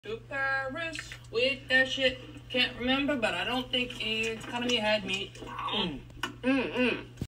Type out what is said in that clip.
To Paris with that shit. Can't remember, but I don't think economy had meat.